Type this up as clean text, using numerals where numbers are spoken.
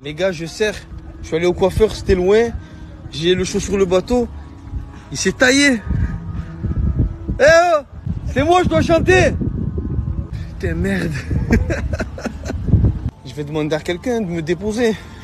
Les gars, je sers. Je suis allé au coiffeur, c'était loin. J'ai le show sur le bateau. Il s'est taillé. Eh oh, c'est moi, je dois chanter. Putain, merde. Je vais demander à quelqu'un de me déposer.